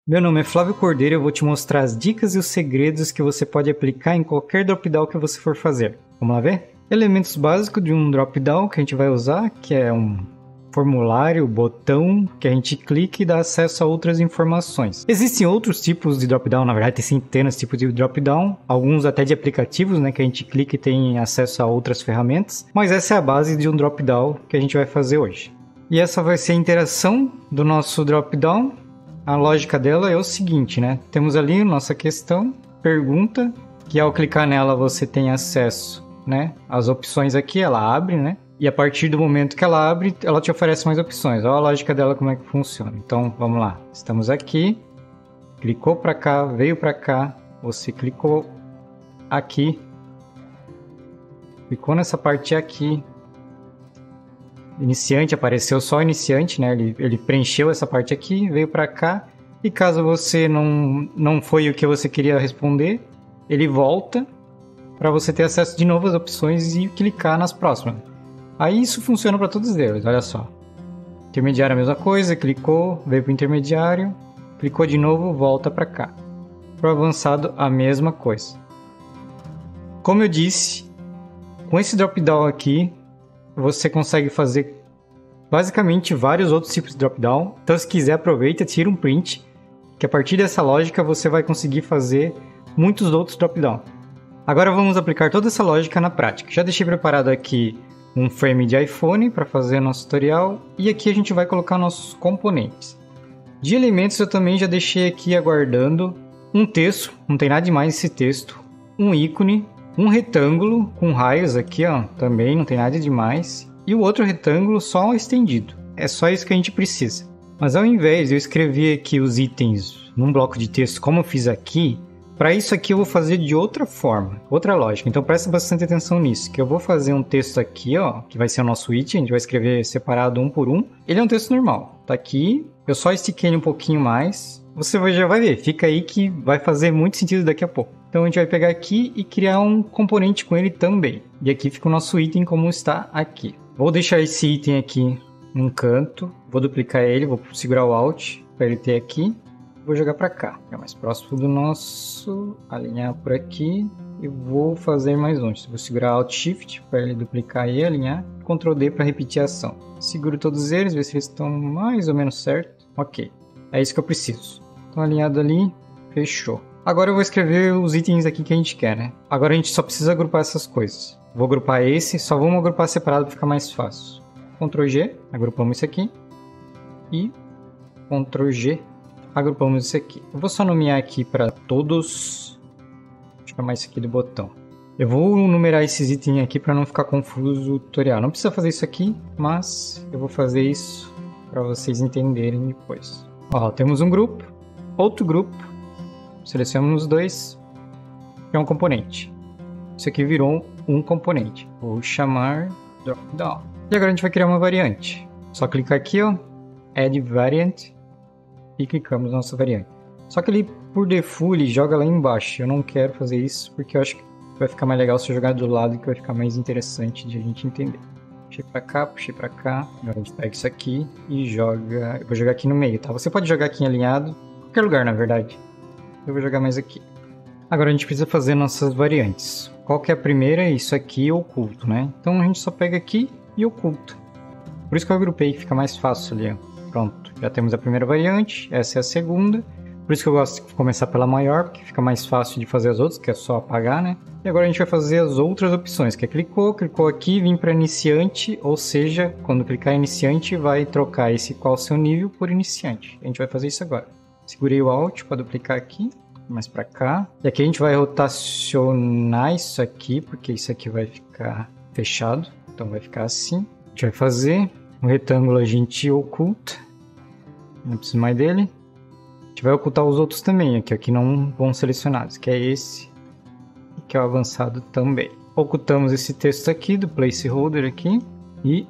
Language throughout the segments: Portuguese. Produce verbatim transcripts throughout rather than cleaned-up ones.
Meu nome é Flávio Cordeiro e eu vou te mostrar as dicas e os segredos que você pode aplicar em qualquer drop-down que você for fazer. Vamos lá ver? Elementos básicos de um drop-down que a gente vai usar, que é um formulário, botão, que a gente clica e dá acesso a outras informações. Existem outros tipos de drop-down, na verdade tem centenas de tipos de drop-down, alguns até de aplicativos, né, que a gente clica e tem acesso a outras ferramentas, mas essa é a base de um drop-down que a gente vai fazer hoje. E essa vai ser a interação do nosso drop-down. A lógica dela é o seguinte, né? Temos ali nossa questão, pergunta, que ao clicar nela você tem acesso, né, às opções aqui, ela abre, né? E a partir do momento que ela abre, ela te oferece mais opções. Olha a lógica dela, como é que funciona. Então, vamos lá. Estamos aqui, clicou para cá, veio para cá, você clicou aqui, clicou nessa parte aqui. Iniciante, apareceu só iniciante, né? Ele, ele preencheu essa parte aqui, veio para cá. E caso você não, não foi o que você queria responder, ele volta para você ter acesso de novo às opções e clicar nas próximas. Aí isso funciona para todos eles, olha só. Intermediário a mesma coisa, clicou, veio para o intermediário, clicou de novo, volta para cá. Para o avançado, a mesma coisa. Como eu disse, com esse drop-down aqui, você consegue fazer basicamente vários outros tipos de drop-down. Então, se quiser, aproveita, tira um print, que a partir dessa lógica você vai conseguir fazer muitos outros drop-down. Agora vamos aplicar toda essa lógica na prática. Já deixei preparado aqui um frame de iPhone para fazer nosso tutorial, e aqui a gente vai colocar nossos componentes. De elementos eu também já deixei aqui aguardando um texto, não tem nada demais esse texto, um ícone, um retângulo com raios aqui, ó, também não tem nada demais. E o outro retângulo só estendido. É só isso que a gente precisa. Mas ao invés de eu escrever aqui os itens num bloco de texto como eu fiz aqui, para isso aqui eu vou fazer de outra forma, outra lógica. Então presta bastante atenção nisso, que eu vou fazer um texto aqui, ó, que vai ser o nosso item, a gente vai escrever separado um por um. Ele é um texto normal, tá aqui, eu só estiquei ele um pouquinho mais. Você já vai ver, fica aí que vai fazer muito sentido daqui a pouco. Então a gente vai pegar aqui e criar um componente com ele também. E aqui fica o nosso item como está aqui. Vou deixar esse item aqui num canto, vou duplicar ele, vou segurar o Alt para ele ter aqui. Vou jogar para cá, é mais próximo do nosso, alinhar por aqui e vou fazer mais um. Vou segurar Alt Shift para ele duplicar e alinhar, Ctrl D para repetir a ação. Seguro todos eles, ver se eles estão mais ou menos certos. Ok, é isso que eu preciso. Estão alinhados ali, fechou. Agora eu vou escrever os itens aqui que a gente quer, né? Agora a gente só precisa agrupar essas coisas. Vou agrupar esse, só vamos agrupar separado para ficar mais fácil. Ctrl G, agrupamos isso aqui. E Ctrl G, agrupamos isso aqui. Eu vou só nomear aqui para todos. Vou chamar isso aqui do botão. Eu vou numerar esses itens aqui para não ficar confuso o tutorial. Não precisa fazer isso aqui, mas eu vou fazer isso para vocês entenderem depois. Ó, temos um grupo, outro grupo. Selecionamos os dois, é um componente. Isso aqui virou um componente. Vou chamar dropdown. E agora a gente vai criar uma variante. Só clicar aqui, ó, Add Variant, e clicamos na nossa variante. Só que ele, por default, ele joga lá embaixo. Eu não quero fazer isso porque eu acho que vai ficar mais legal se eu jogar do lado, que vai ficar mais interessante de a gente entender. Puxei pra cá, puxei pra cá. Agora a gente pega isso aqui e joga. Eu vou jogar aqui no meio, tá? Você pode jogar aqui em alinhado, em qualquer lugar, na verdade. Eu vou jogar mais aqui. Agora a gente precisa fazer nossas variantes. Qual que é a primeira? Isso aqui, oculto, né? Então a gente só pega aqui e oculta. Por isso que eu agrupei, que fica mais fácil ali, ó. Pronto, já temos a primeira variante, essa é a segunda. Por isso que eu gosto de começar pela maior, porque fica mais fácil de fazer as outras, que é só apagar, né? E agora a gente vai fazer as outras opções, que é clicou, clicou aqui, vim para iniciante, ou seja, quando clicar em iniciante, vai trocar esse qual o seu nível por iniciante. A gente vai fazer isso agora. Segurei o Alt para duplicar aqui, mais para cá. E aqui a gente vai rotacionar isso aqui, porque isso aqui vai ficar fechado. Então vai ficar assim. A gente vai fazer um retângulo, a gente oculta. Não preciso mais dele. A gente vai ocultar os outros também, aqui, aqui não vão selecionados, que é esse. E que é o avançado também. Ocultamos esse texto aqui, do placeholder aqui. E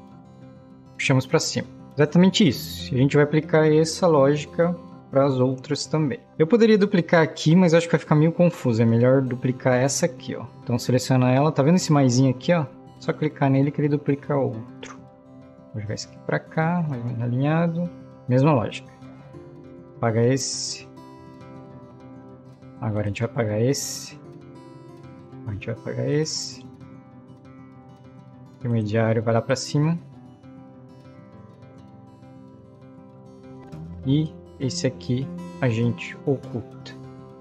puxamos para cima. Exatamente isso. A gente vai aplicar essa lógica para as outras também. Eu poderia duplicar aqui, mas acho que vai ficar meio confuso. É melhor duplicar essa aqui, ó. Então seleciona ela, tá vendo esse maisinho aqui, ó? Só clicar nele que ele duplica outro. Vou jogar isso aqui para cá, mais ou menos alinhado. Mesma lógica. apaga esse. Agora a gente vai apagar esse. A gente vai apagar esse. Intermediário vai lá pra cima. E esse aqui a gente oculta.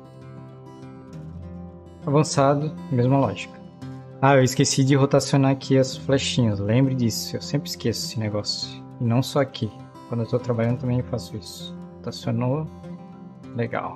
Avançado, mesma lógica. Ah, eu esqueci de rotacionar aqui as flechinhas. Lembre disso, eu sempre esqueço esse negócio. E não só aqui. Quando eu tô trabalhando também eu faço isso. Rotacionou. Legal.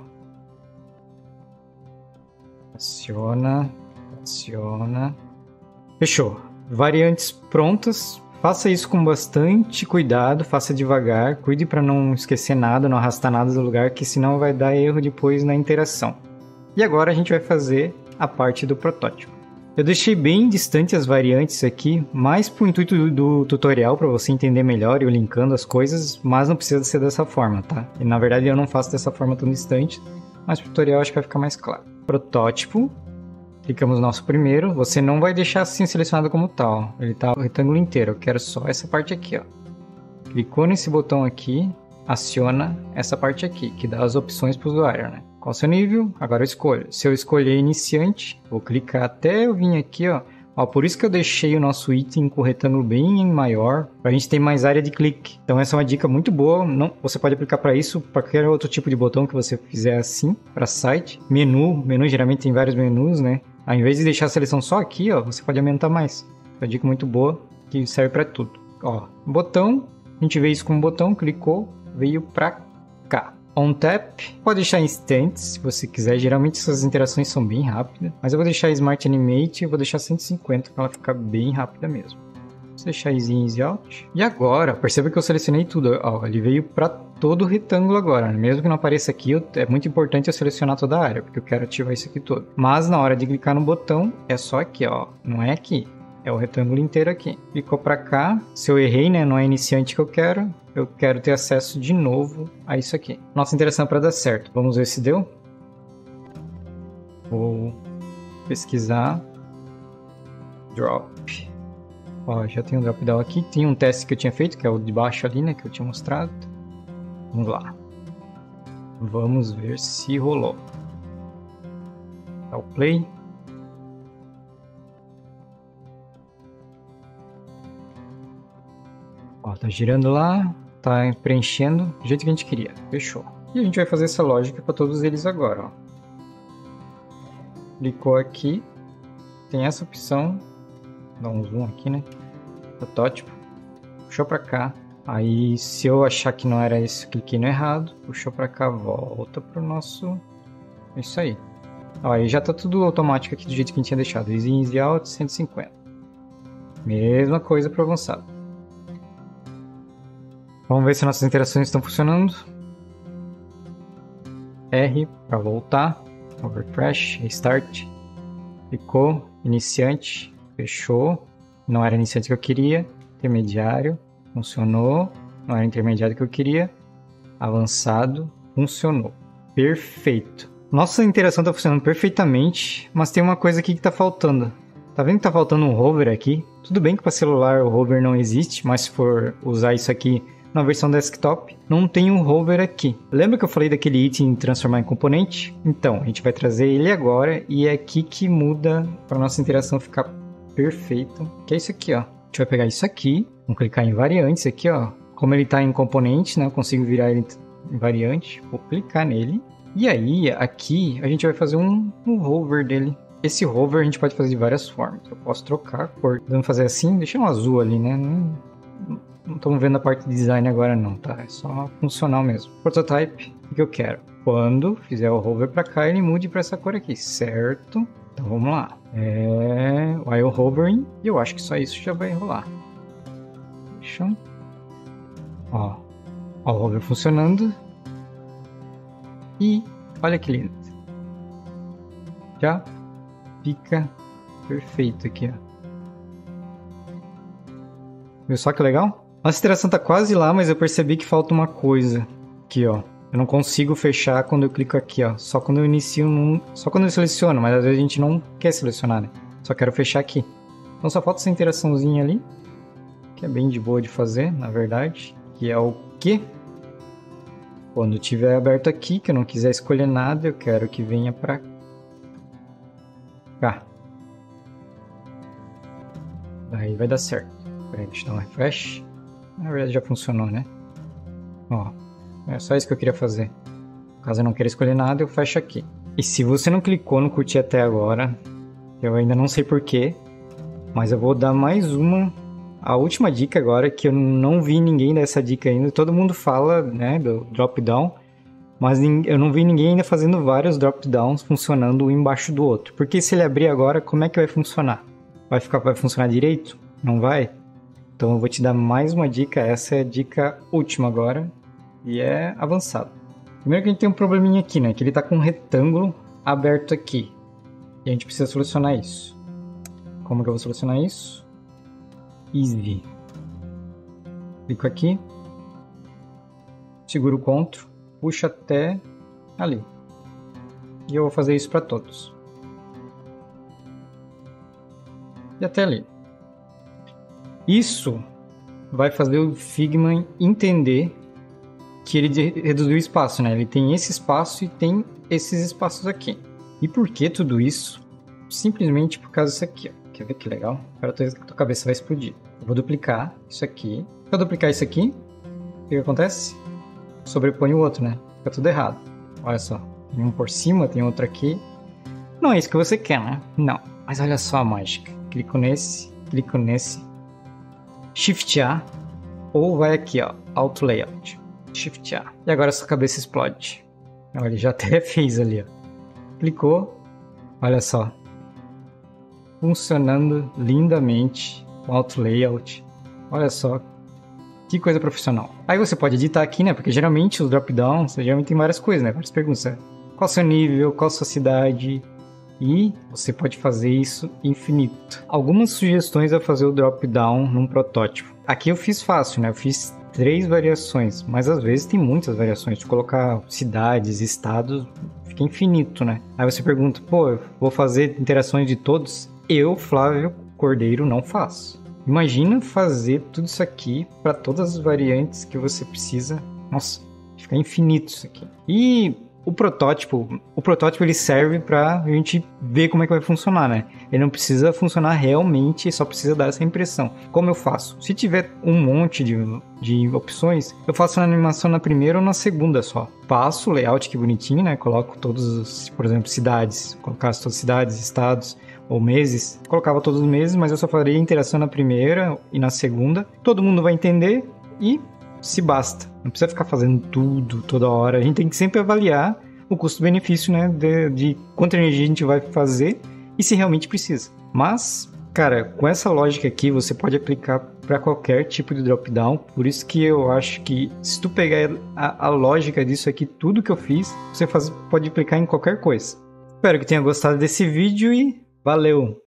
Aciona. Aciona. Fechou. Variantes prontas. Faça isso com bastante cuidado, faça devagar. Cuide para não esquecer nada, não arrastar nada do lugar, que senão vai dar erro depois na interação. E agora a gente vai fazer a parte do protótipo. Eu deixei bem distante as variantes aqui, mais para o intuito do, do tutorial, para você entender melhor e eu linkando as coisas, mas não precisa ser dessa forma, tá? E, na verdade eu não faço dessa forma tão distante, mas para o tutorial acho que vai ficar mais claro. Protótipo, clicamos no nosso primeiro, você não vai deixar assim selecionado como tal, ele tá o retângulo inteiro, eu quero só essa parte aqui, ó. Clicou nesse botão aqui, aciona essa parte aqui, que dá as opções para o usuário, né? Qual o seu nível? Agora eu escolho. Se eu escolher iniciante, vou clicar até eu vir aqui, ó. Ó, por isso que eu deixei o nosso item com o retângulo bem maior, para a gente ter mais área de clique. Então essa é uma dica muito boa. Não, você pode aplicar para isso, para qualquer outro tipo de botão que você fizer assim, para site. Menu, menu geralmente tem vários menus, né? Ao invés de deixar a seleção só aqui, ó, você pode aumentar mais. É uma dica muito boa que serve para tudo. Ó, botão, a gente vê isso como botão, clicou, veio para cá. On tap, pode deixar instantes se você quiser, geralmente essas interações são bem rápidas, mas eu vou deixar Smart Animate e vou deixar cento e cinquenta para ela ficar bem rápida mesmo. Vou deixar Easy In, Easy Out. E agora, perceba que eu selecionei tudo, ó, ele veio para todo o retângulo agora, mesmo que não apareça aqui, eu, é muito importante eu selecionar toda a área, porque eu quero ativar isso aqui todo. Mas na hora de clicar no botão, é só aqui, ó, não é aqui. É o retângulo inteiro aqui. Clicou para cá. Se eu errei, né? Não é iniciante que eu quero. Eu quero ter acesso de novo a isso aqui. Nossa interação para dar certo. Vamos ver se deu. Vou pesquisar. Drop. Ó, já tem um drop down aqui. Tem um teste que eu tinha feito, que é o de baixo ali, né? Que eu tinha mostrado. Vamos lá. Vamos ver se rolou. Dá o play. Ó, tá girando lá, tá preenchendo do jeito que a gente queria. Fechou. E a gente vai fazer essa lógica para todos eles agora, ó. Clicou aqui, tem essa opção, dá um zoom aqui, né? Protótipo. Puxou para cá. Aí, se eu achar que não era esse, cliquei no errado. Puxou para cá, volta pro nosso... Isso aí. Ó, aí já tá tudo automático aqui do jeito que a gente tinha deixado. Easy In, Easy Out, cento e cinquenta. Mesma coisa para avançado. Vamos ver se nossas interações estão funcionando. R para voltar. Refresh, Restart. Clicou. Iniciante. Fechou. Não era iniciante que eu queria. Intermediário. Funcionou. Não era intermediário que eu queria. Avançado. Funcionou. Perfeito. Nossa interação está funcionando perfeitamente, mas tem uma coisa aqui que está faltando. Tá vendo que tá faltando um hover aqui? Tudo bem que para celular o hover não existe, mas se for usar isso aqui na versão desktop, não tem um hover aqui. Lembra que eu falei daquele item transformar em componente? Então, a gente vai trazer ele agora e é aqui que muda para nossa interação ficar perfeita. Que é isso aqui, ó. A gente vai pegar isso aqui, vamos clicar em variantes aqui, ó. Como ele está em componente, né? Eu consigo virar ele em variante. Vou clicar nele. E aí, aqui, a gente vai fazer um, um hover dele. Esse hover a gente pode fazer de várias formas. Eu posso trocar a cor. Vamos fazer assim, deixar um azul ali, né? Não, não estamos vendo a parte de design agora não, tá? É só funcional mesmo. Prototype, o que eu quero? Quando fizer o hover para cá, ele mude para essa cor aqui, certo? Então vamos lá. É... while hovering. E eu acho que só isso já vai rolar. Deixa eu... Ó, ó o hover funcionando. E olha que lindo. Já fica perfeito aqui, ó. Viu só que legal? Nossa interação tá quase lá, mas eu percebi que falta uma coisa. Aqui, ó. Eu não consigo fechar quando eu clico aqui, ó. Só quando eu inicio, num... só quando eu seleciono, mas às vezes a gente não quer selecionar, né? Só quero fechar aqui. Então só falta essa interaçãozinha ali, que é bem de boa de fazer, na verdade. Que é o quê? Quando tiver aberto aqui, que eu não quiser escolher nada, eu quero que venha pra cá. Daí vai dar certo. Peraí, deixa eu dar um refresh. Na verdade já funcionou, né? Ó, é só isso que eu queria fazer. Caso eu não queira escolher nada, eu fecho aqui. E se você não clicou no curtir até agora, eu ainda não sei porquê, mas eu vou dar mais uma, a última dica agora, que eu não vi ninguém dar essa dica ainda. Todo mundo fala, né, do drop-down, mas eu não vi ninguém ainda fazendo vários drop-downs funcionando um embaixo do outro. Porque se ele abrir agora, como é que vai funcionar? Vai, ficar, vai funcionar direito? Não vai? Então eu vou te dar mais uma dica, essa é a dica última agora, e é avançado. Primeiro que a gente tem um probleminha aqui, né, que ele tá com um retângulo aberto aqui, e a gente precisa solucionar isso. Como que eu vou solucionar isso? Easy. Clico aqui, seguro o Ctrl, puxo até ali, e eu vou fazer isso para todos. E até ali. Isso vai fazer o Figma entender que ele reduziu o espaço, né? Ele tem esse espaço e tem esses espaços aqui. E por que tudo isso? Simplesmente por causa disso aqui, ó. Quer ver que legal? Agora a tua cabeça vai explodir. Eu vou duplicar isso aqui. Se eu duplicar isso aqui, o que, que acontece? Sobrepõe o outro, né? Fica tudo errado. Olha só. Tem um por cima, tem outro aqui. Não é isso que você quer, né? Não. Mas olha só a mágica. Clico nesse, clico nesse. Shift A. Ou vai aqui, ó. Auto Layout. Shift A. E agora sua cabeça explode. Olha, ele já até fez ali, ó. Clicou. Olha só. Funcionando lindamente. O Auto Layout. Olha só. Que coisa profissional. Aí você pode editar aqui, né? Porque geralmente os drop-downs, geralmente tem várias coisas, né? Várias perguntas. Né? Qual o seu nível? Qual a sua cidade? E você pode fazer isso infinito. Algumas sugestões a fazer o drop-down num protótipo. Aqui eu fiz fácil, né? Eu fiz três variações, mas às vezes tem muitas variações. Se colocar cidades, estados, fica infinito, né? Aí você pergunta, pô, eu vou fazer interações de todos? Eu, Flávio Cordeiro, não faço. Imagina fazer tudo isso aqui para todas as variantes que você precisa. Nossa, fica infinito isso aqui. E o protótipo, o protótipo ele serve para a gente ver como é que vai funcionar, né? Ele não precisa funcionar realmente, só precisa dar essa impressão. Como eu faço? Se tiver um monte de, de opções, eu faço a animação na primeira ou na segunda só. Passo o layout que bonitinho, né? Coloco todos os, por exemplo, cidades, colocasse todas as cidades, estados ou meses, colocava todos os meses, mas eu só faria a interação na primeira e na segunda. Todo mundo vai entender e se basta. Não precisa ficar fazendo tudo, toda hora. A gente tem que sempre avaliar o custo-benefício, né? De, de quanta energia a gente vai fazer e se realmente precisa. Mas, cara, com essa lógica aqui, você pode aplicar para qualquer tipo de drop-down. Por isso que eu acho que se tu pegar a, a lógica disso aqui, tudo que eu fiz, você faz, pode aplicar em qualquer coisa. Espero que tenha gostado desse vídeo e valeu!